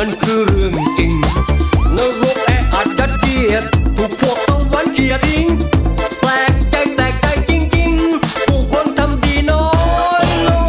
มันคือเรื่องจริงนรกแออัดยัดเยียดถูกพวกสวรรค์เขี่ยทิ้งแปลกใจจริงๆผู้คนทำดีน้อยลง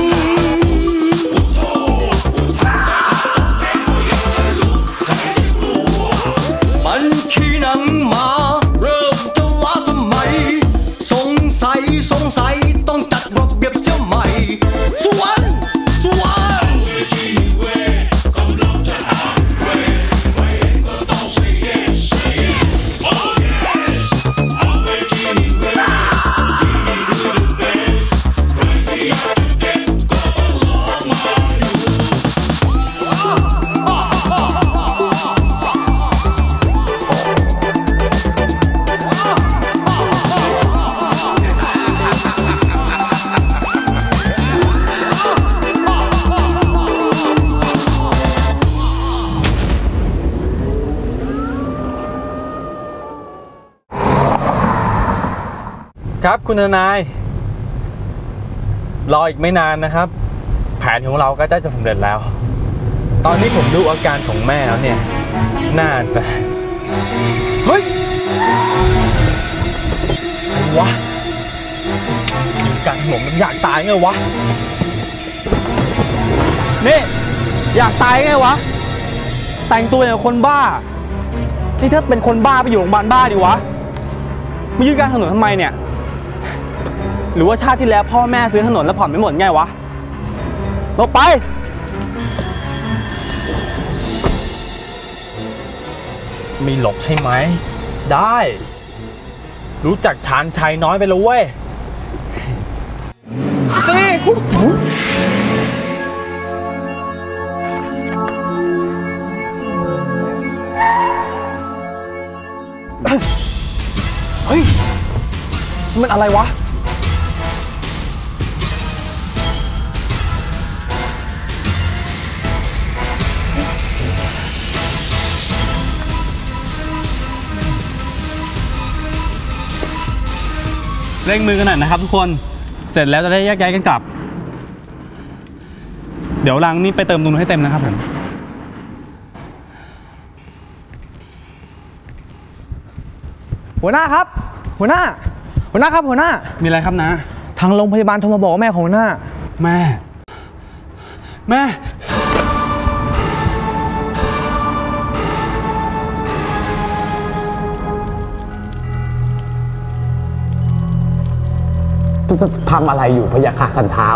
บัญชีหนังมาเริ่มจะล้าสมัยสงสัยต้องจัดระเบียบเสียใหม่สวรรค์ครับคุณทนายรออีกไม่นานนะครับแผนของเราก็ได้จะสำเร็จแล้วตอนนี้ผมดูอาการของแม่แล้วเนี่ยน่าจะเฮ้ยไอ้วะการหลงมันอยากตายไงวะนี่อยากตายไงวะแต่งตัวอย่างคนบ้านี่ถ้าเป็นคนบ้าไปอยู่โรงพยาบาลบ้าดิวะมายืนกลางถนนทำไมเนี่ยหรือว่าชาติที่แล้วพ่อแม่ซื้อถนนแล้วผ่อนไม่หมดไงวะลงไปมีหลบใช่ไหมได้รู้จักชาญชัยน้อยไปแล้วเว้ยเฮ้ยมันอะไรวะเร่งมือกันหน่อยนะครับทุกคนเสร็จแล้วจะได้แยกย้ายกันกลับเดี๋ยวรังนี่ไปเติมตรงนู้นให้เต็มนะครับผมหัวหน้าครับหัวหน้าครับหัวหน้ามีอะไรครับนะทางโรงพยาบาลโทรมาบอกว่าแม่ของหัวหน้าแม่ทำอะไรอยู่พยาค่ะท่านเท้า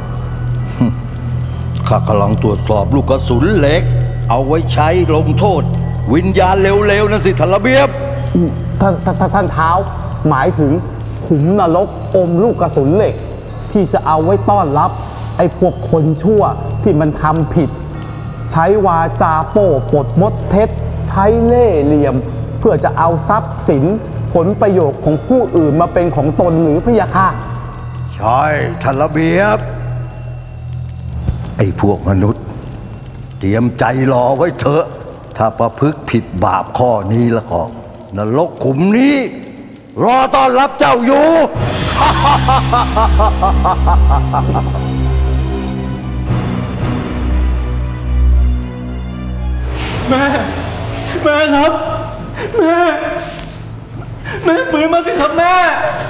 ข้ากำลังตรวจสอบลูกกระสุนเหล็กเอาไว้ใช้ลงโทษวิญญาณเร็วๆนั่นสิท่านระเบียบท่านเท้าหมายถึงขุมนรกอมลูกกระสุนเหล็กที่จะเอาไว้ต้อนรับไอ้พวกคนชั่วที่มันทำผิดใช้วาจาโป้ปดมดเท็จใช้เล่ห์เหลี่ยมเพื่อจะเอาทรัพย์สินผลประโยชน์ของผู้อื่นมาเป็นของตนหรือพยาค่ะใช่ท่านระเบียบไอ้พวกมนุษย์เตรียมใจรอไว้เถอะถ้าประพฤติผิดบาปข้อนี้แล้วก็นรกขุมนี้รอต้อนรับเจ้าอยู่แม่ครับแม่ฟื้นมาสิครับแม่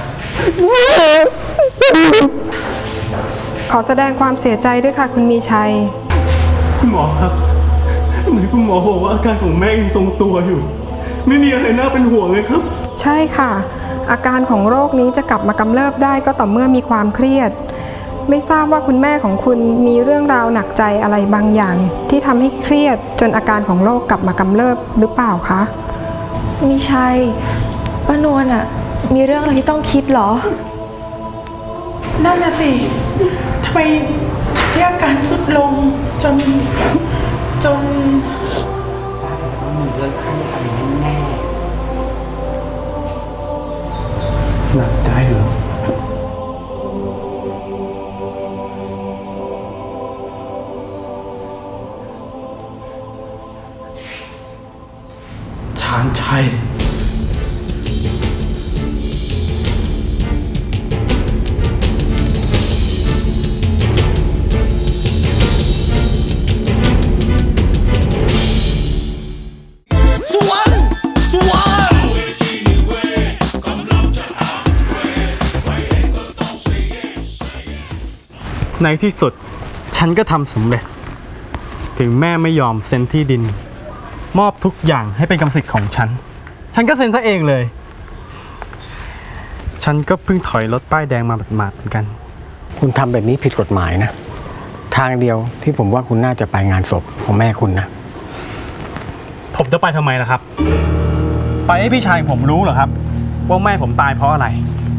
ขอแสดงความเสียใจด้วยค่ะคุณมีชัยคุณหมอครับไหนคุณหมอบอกว่าอาการของแม่ยังทรงตัวอยู่ไม่มีอะไรน่าเป็นห่วงเลยครับใช่ค่ะอาการของโรคนี้จะกลับมากำเริบได้ก็ต่อเมื่อมีความเครียดไม่ทราบว่าคุณแม่ของคุณมีเรื่องราวหนักใจอะไรบางอย่างที่ทำให้เครียดจนอาการของโรคกลับมากำเริบหรือเปล่าคะมีชัยป้านวลอะมีเรื่องอะไรที่ต้องคิดหรอนั่นน่ะสิทำไมเรียกการสุดลงจนต้องมีเรื่องอะไรแน่หนักใจเหรอชาญชัยในที่สุดฉันก็ทำสำเร็จถึงแม่ไม่ยอมเซ็นที่ดินมอบทุกอย่างให้เป็นกรรมสิทธิ์ของฉันก็เซ็นซะเองเลยฉันก็เพิ่งถอยรถป้ายแดงมาหมาดๆเหมือนกันคุณทำแบบนี้ผิดกฎหมายนะทางเดียวที่ผมว่าคุณน่าจะไปงานศพของแม่คุณนะผมจะไปทำไมล่ะครับไปให้พี่ชายผมรู้เหรอครับว่าแม่ผมตายเพราะอะไร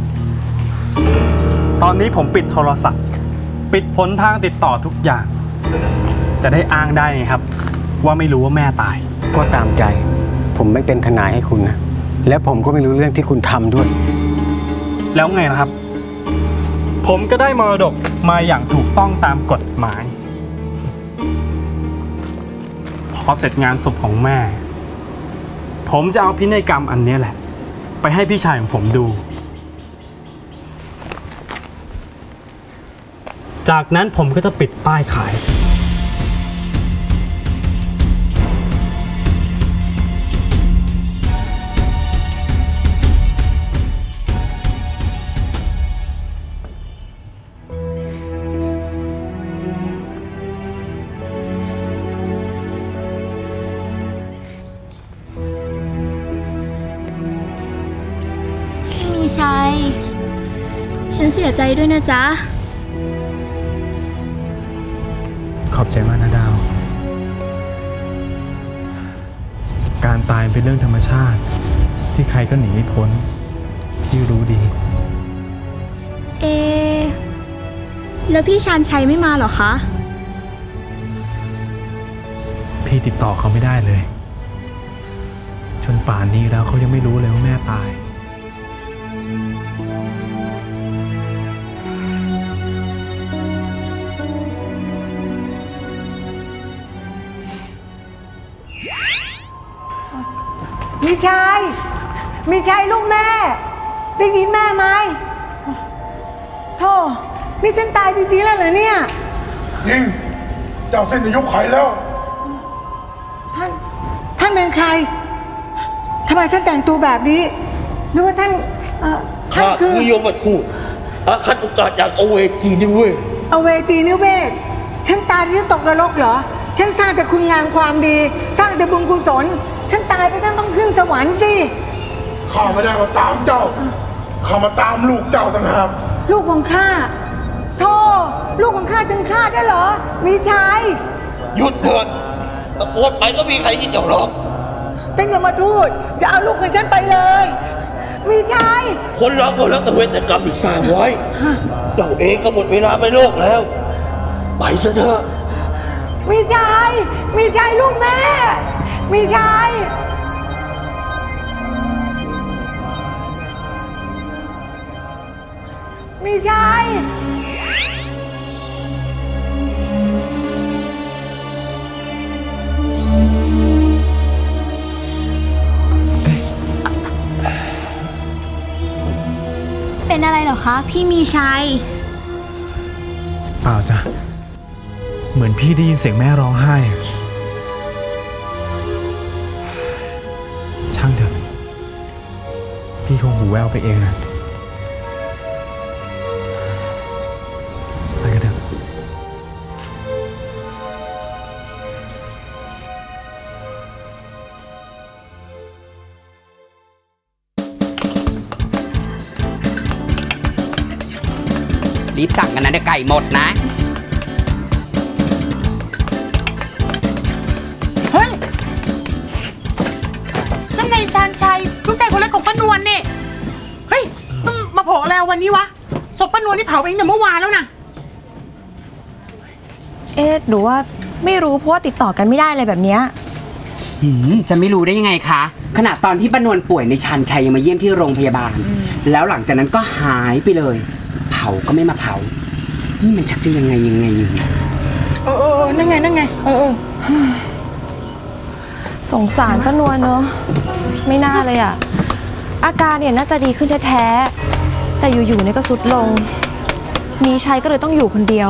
ตอนนี้ผมปิดโทรศัพท์ปิดผลทางติดต่อทุกอย่างจะได้อ้างได้ไงครับว่าไม่รู้ว่าแม่ตายก็ตามใจผมไม่เป็นทนายให้คุณนะและผมก็ไม่รู้เรื่องที่คุณทำด้วยแล้วไงล่ะครับผมก็ได้มรดกมาอย่างถูกต้องตามกฎหมายพอเสร็จงานศพของแม่ผมจะเอาพินัยกรรมอันนี้แหละไปให้พี่ชายของผมดูจากนั้นผมก็จะปิดป้ายขายชัยฉันเสียใจด้วยนะจ๊ะขอบใจมากนะดาวการตายเป็นเรื่องธรรมชาติที่ใครก็หนีไม่พ้นที่รู้ดีแล้วพี่ชาญชัยไม่มาหรอคะพี่ติดต่อเขาไม่ได้เลยจนป่านนี้แล้วเขายังไม่รู้เลยว่าแม่ตายมีชัยลูกแม่ได้ยินแม่ไหมโธ่นี่ฉันตายจริงๆแล้วเหรอเนี่ยยิงเจ้าเส้นนายกไขแล้วท่านเป็นใครทำไมท่านแต่งตัวแบบนี้หรือว่าท่านข้าคือยมทูตอาคัดโอกาสจากอเวจีนิเวศอเวจีนิเวศฉันตายที่ตกนรกเหรอฉันสร้างแต่คุณงามความดีสร้างแต่บุญกุศลฉันตายไปต้องขึ้นสวรรค์สิข้าไม่ได้มาตามเจ้าข้ามาตามลูกเจ้าต่างหากลูกของข้าโธ่ลูกของข้าถึงฆ่าได้เหรอมีชัยหยุดเถิดตะโกนไปก็มีใครที่เจ้าหรอกเป็นยมทูตจะเอาลูกของฉันไปเลยมีชัยคนรักก็รักแต่เวรกรรมที่สร้างไว้เจ้าเองก็หมดเวลาไปโลกแล้วไปซะเถอะมีชัยลูกแม่มีชัยมีชัยเป็นอะไรเหรอคะพี่มีชัยเปล่าจ้ะเหมือนพี่ได้ยินเสียงแม่ร้องไห้ช่างเถอะพี่คงหูแว่วไปเองนะไปกันเถอะรีบสั่งกันนะเดี๋ยวไก่หมดนะเฮ้ยนั่นในชาญชัยลูกชายคนเล็กของป้านวลเนี่ยเฮ้ยมันมาโผล่แล้ววันนี้วะศพป้านวลนี่เผาเองแต่เมื่อวานแล้วนะหรือว่าไม่รู้เพราะว่าติดต่อกันไม่ได้อะไรแบบนี้จะไม่รู้ได้ยังไงคะขณะตอนที่ป้านวลป่วยในชาญชัยยังมาเยี่ยมที่โรงพยาบาลแล้วหลังจากนั้นก็หายไปเลยเผาก็ไม่มาเผานี่มันชักจะยังไงอยู่นั่นไงสงสารป้านวลเนอะไม่น่าเลยอ่ะอาการเนี่ยน่าจะดีขึ้นแท้ๆแต่อยู่ๆเนี่ยก็ทรุดลงมีชัยก็เลยต้องอยู่คนเดียว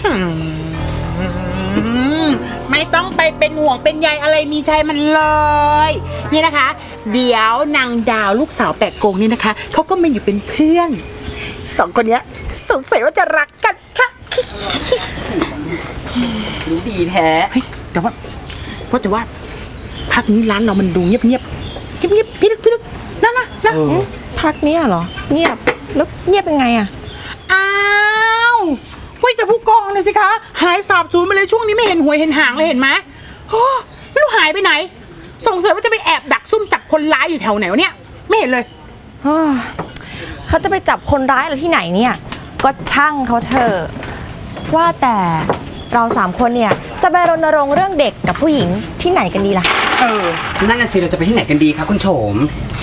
ไม่ต้องไปเป็นห่วงเป็นใยอะไรมีชัยมันเลยนี่นะคะเดี๋ยวนางดาวลูกสาวแปะกงนี่นะคะเขาก็มาอยู่เป็นเพื่อนสองคนนี้สงสัยว่าจะรักกันค่ะรู้ดีแท้แต่ว่าพักนี้ร้านเรามันดูเงียบพี่ลึกนะพักนี้เหรอเงียบแล้วเงียบยังไงอะอ้าวแต่ผู้กองเลยสิคะหายสาบสูญไปเลยช่วงนี้ไม่เห็นหวยเห็นหางเลยเห็นไหมไม่รู้หายไปไหนสงสัยว่าจะไปแอบดักซุ่มจับคนร้ายอยู่แถวไหนเนี่ยไม่เห็นเลยเขาจะไปจับคนร้ายอะไรที่ไหนเนี่ยก็ช่างเขาเถอะว่าแต่เรา3 คนเนี่ยจะไปรณรงค์เรื่องเด็กกับผู้หญิงที่ไหนกันดีล่ะนั่นน่ะสิเราจะไปที่ไหนกันดีคะคุณโฉม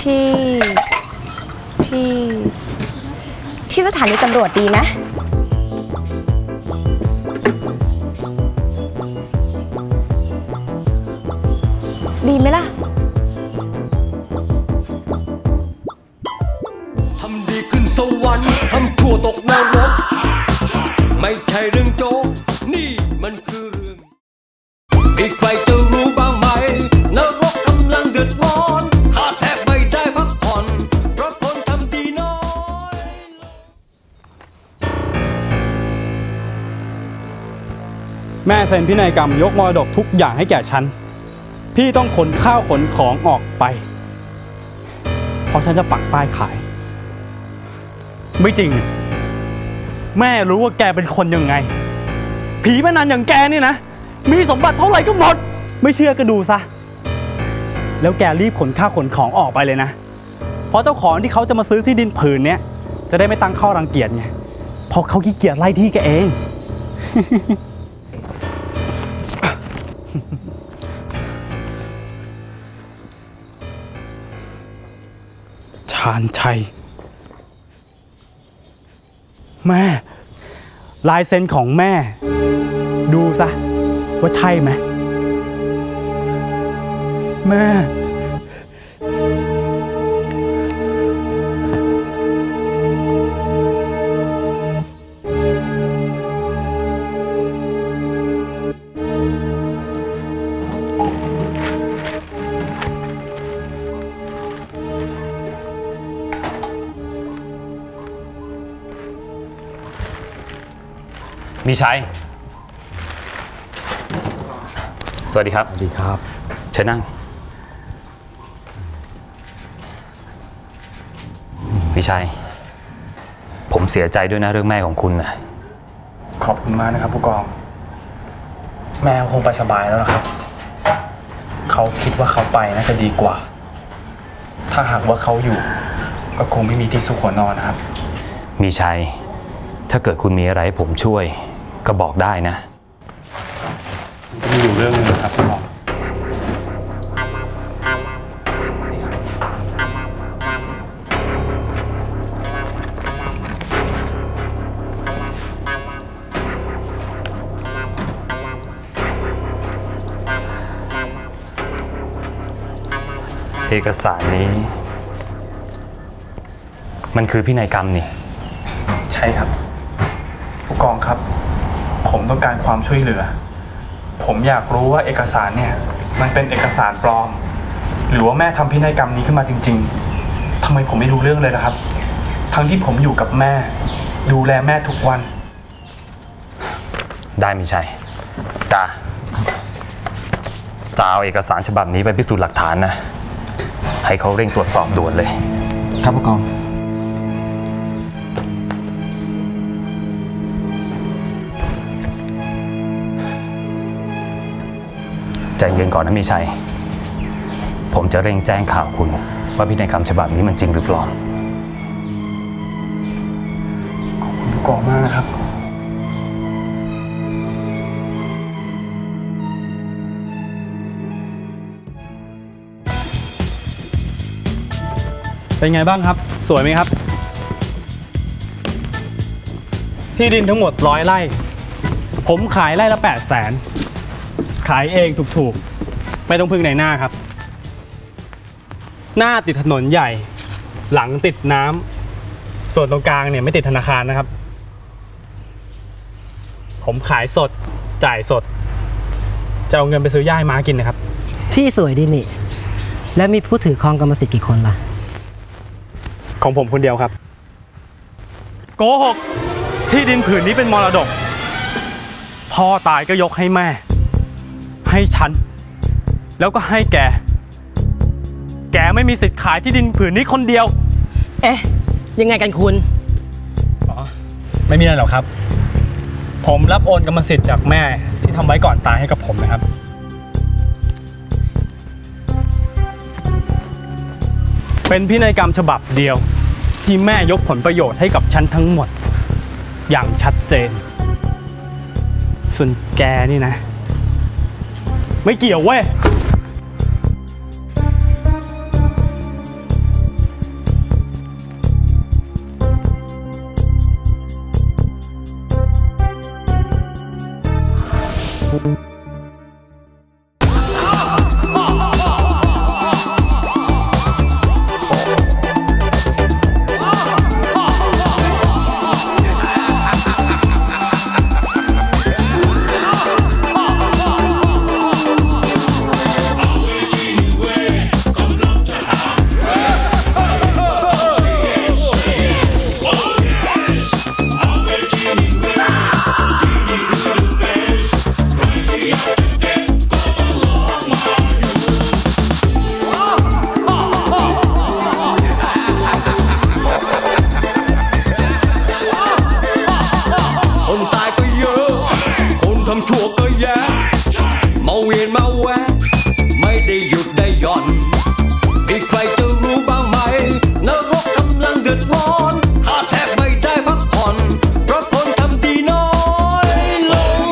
ที่สถานีตำรวจดีไหมดีไหมล่ะทำดีขึ้นสวรรค์ทำชั่วตกนรกไม่ใช่เรื่องโจ๊กนี่มันคือเรื่องอีกใครจะรู้บ้างไหมนรกกำลังเดือดร้อนข้าแทบไม่ได้พักผ่อนเพราะคนทำดีน้อยแม่เซ็นพินัยกรรมยกมรดกทุกอย่างให้แก่ฉันพี่ต้องขนข้าวขนของออกไปเพราะฉันจะปักป้ายขายไม่จริงแม่รู้ว่าแกเป็นคนยังไงผีพนันอย่างแกนี่นะมีสมบัติเท่าไหร่ก็หมดไม่เชื่อก็ดูซะแล้วแกรีบขนข้าวขนของออกไปเลยนะเพราะเจ้าของที่เขาจะมาซื้อที่ดินผืนเนี้ยจะได้ไม่ตั้งข้อรังเกียจไงเพราะเขาขี้เกียจไล่ที่แกเองชาญชัยแม่ลายเซ็นของแม่ดูซะว่าใช่ไหมแม่มีชัยสวัสดีครับสวัสดีครับเชิญนั่งพี่ชัยผมเสียใจด้วยนะเรื่องแม่ของคุณนะขอบคุณมากนะครับผู้กองแม่คงไปสบายแล้วนะครับเขาคิดว่าเขาไปน่าจะดีกว่าถ้าหากว่าเขาอยู่ก็คงไม่มีที่สุขหัวนอนนะครับมีชัยถ้าเกิดคุณมีอะไรให้ผมช่วยก็บอกได้นะมีอยู่เรื่องนึงนะครับผู้กองเอกสารนี้มันคือพินัยกรรมนี่ใช่ครับผู้กองครับผมต้องการความช่วยเหลือผมอยากรู้ว่าเอกสารเนี่ยมันเป็นเอกสารปลอมหรือว่าแม่ทำพินัยกรรมนี้ขึ้นมาจริงๆทำไมผมไม่รู้เรื่องเลยนะครับทั้งที่ผมอยู่กับแม่ดูแลแม่ทุกวันได้มีชัยจ้าเอาเอกสารฉบับนี้ไปพิสูจน์หลักฐานนะให้เขาเร่งตรวจสอบด่วนเลยครับผู้กองใจเย็นก่อนนะมีชัยผมจะเร่งแจ้งข่าวคุณว่าพินัยกรรมฉบับนี้มันจริงหรือปลอมขอบคุณผู้กองมากนะครับเป็นไงบ้างครับสวยไหมครับที่ดินทั้งหมด100 ไร่ผมขายไร่ละ800,000ขายเองถูกๆไม่ต้องพึ่งในหน้าครับหน้าติดถนนใหญ่หลังติดน้ำส่วนตรงกลางเนี่ยไม่ติดธนาคารนะครับผมขายสดจ่ายสดจะเอาเงินไปซื้อย่าให้ม้ากินนะครับที่สวยดีนี่และมีผู้ถือครองกรรมสิทธิ์กี่คนล่ะของผมคนเดียวครับโกหกที่ดินผืนนี้เป็นมรดกพ่อตายก็ยกให้แม่ ให้ฉัน แล้วก็ให้แก แกไม่มีสิทธิ์ขายที่ดินผืนนี้คนเดียวเอ๊ะ ยังไงกันคุณไม่มีอะไรหรอกครับ ผมรับโอนกรรมสิทธิ์จากแม่ที่ทำไว้ก่อนตายให้กับผมนะครับ เป็นพินัยกรรมฉบับเดียวที่แม่ยกผลประโยชน์ให้กับฉันทั้งหมด อย่างชัดเจน ส่วนแกนี่นะ ไม่เกี่ยวเว้ยคนตายก็เยอะ คนทำชั่วก็แย่มาเวียนมาแวะไม่ได้หยุดได้หย่อนมีใครจะรู้บ้างไหมนรกกำลังเดือดร้อนข้าแทบไม่ได้พักผ่อนเพราะคนทำดีน้อยลง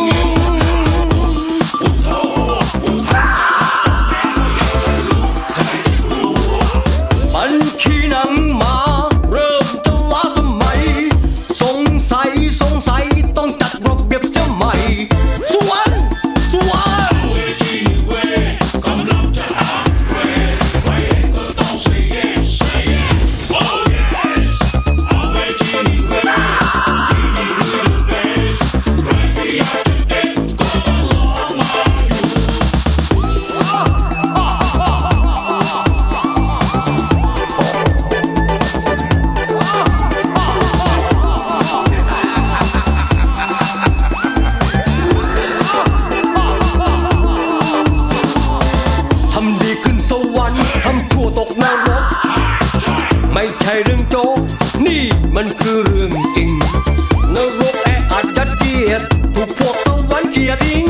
บัญชีหนังมาเริ่มจะล้าสมัยสงสัยต้องจัดระเบียบเสียใหม่สวนกำลังจะหาใครเองก็ต้อง say yes say yes oh yes เอาไว้ที่นี่เว้ยที่นี่คือ the best ใครที่อยากจะเด็ดก็ต้องลองมาอยู่ทำดีขึ้นสวรรค์ทำชั่วตกนรกไม่ใช่เรื่องโจ๊กนี่มันคือเรื่องจริงนรกแออัดยัดเยียดถูกพวกสวรรค์เกลียดทิ้ง